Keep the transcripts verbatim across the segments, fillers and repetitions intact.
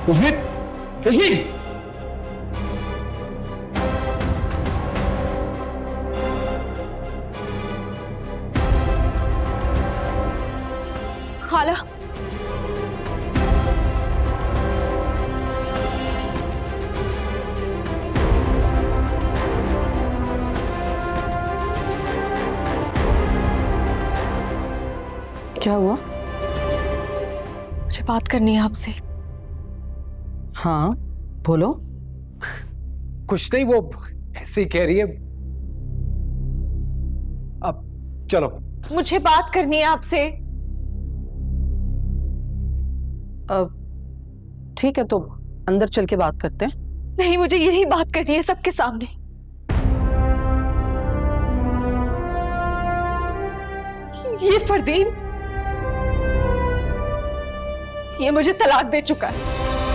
उसमें उसमें खाला, क्या हुआ? मुझे बात करनी है आपसे। हाँ बोलो। कुछ नहीं, वो ऐसे ही कह रही है। अब चलो। मुझे बात करनी है आपसे। अब ठीक है, तो अंदर चल के बात करते हैं। नहीं, मुझे यही बात करनी है सबके सामने। ये फरदीन, ये मुझे तलाक दे चुका है।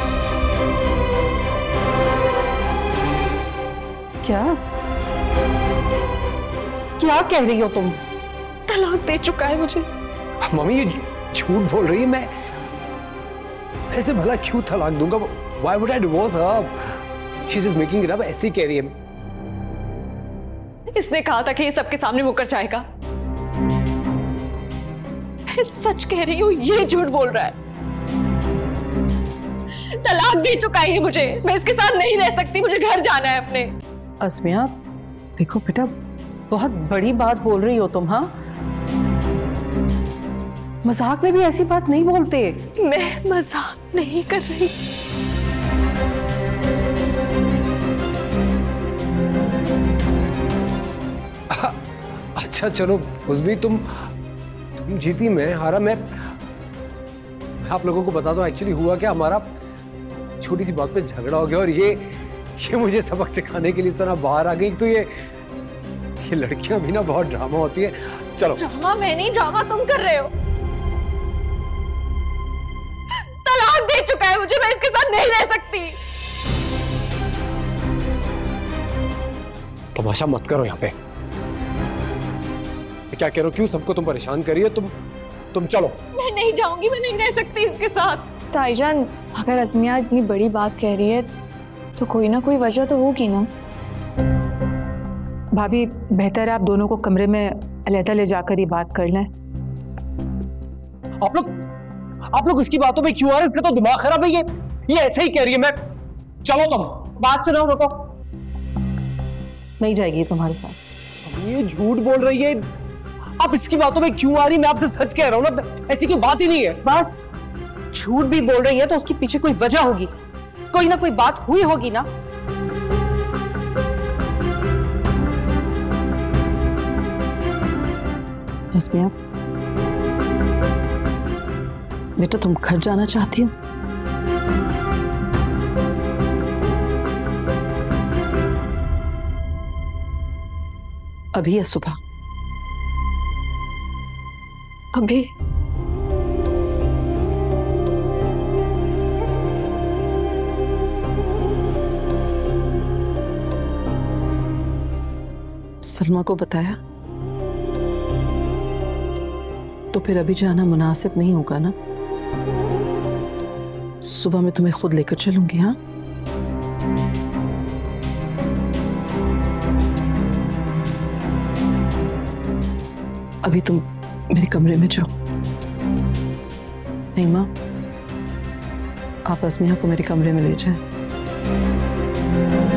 क्या क्या कह रही हो तुम? तलाक दे चुका है मुझे। मम्मी ये झूठ बोल रही है। मैं ऐसे भला क्यों तलाक दूंगा? Why would I divorce her? She's just making it up. ऐसे ही कह रही है। इसने कहा था कि ये सबके सामने मुकर जाएगा। मैं सच कह रही हूँ, ये झूठ बोल रहा है। तलाक दे चुका है ये मुझे। मैं इसके साथ नहीं रह सकती, मुझे घर जाना है अपने। अस्मिया देखो बेटा, बहुत बड़ी बात बोल रही हो तुम। हाँ, मजाक में भी ऐसी बात नहीं बोलते। मैं मजाक नहीं कर रही। अच्छा चलो उस्मी, तुम तुम जीती, मैं हारा। मैं आप लोगों को बता दो एक्चुअली हुआ क्या। हमारा छोटी सी बात पे झगड़ा हो गया और ये ये मुझे सबक सिखाने के लिए इस तरह बाहर आ गई। तो ये ये लड़कियां भी ना बहुत ड्रामा होती है। चलो। ड्रामा मैं नहीं, ड्रामा तुम कर रहे हो। तलाक दे चुका है मुझे, मैं इसके साथ नहीं रह सकती। तमाशा मत करो यहाँ पे। क्या कह रहे हो? क्यों सबको तुम परेशान कर रही हो? तुम तुम चलो। मैं नहीं जाऊंगी, मैं नहीं रह सकती इसके साथ। ताईजान, अगर अज़मिया इतनी बड़ी बात कह रही है तो कोई ना कोई वजह तो होगी ना। भाभी, बेहतर है आप दोनों को कमरे में अलहदा ले जाकर ही बात कर लें। आप लोग आप लोग इसकी बातों में क्यों आ रहे? इसका तो दिमाग खराब है। ये ये ऐसे ही कह रही है। मैं चलो, तुम बात सुनो, रुको। नहीं जाएगी तुम्हारे साथ। ये झूठ बोल रही है। आप इसकी बातों में क्यों आ रही? मैं आपसे सच कह रहा हूं ना, ऐसी कोई बात ही नहीं है। बस झूठ भी बोल रही है तो उसके पीछे कोई वजह होगी, कोई ना कोई बात हुई होगी ना। अस्मिया बेटा, तुम घर जाना चाहती हो? अभी या सुबह? अभी। सलमा को बताया तो फिर अभी जाना मुनासिब नहीं होगा ना। सुबह मैं तुम्हें खुद लेकर चलूंगी। हाँ, अभी तुम मेरे कमरे में जाओ। नहीं माँ, आप अस्मिया को मेरे कमरे में ले जाएं।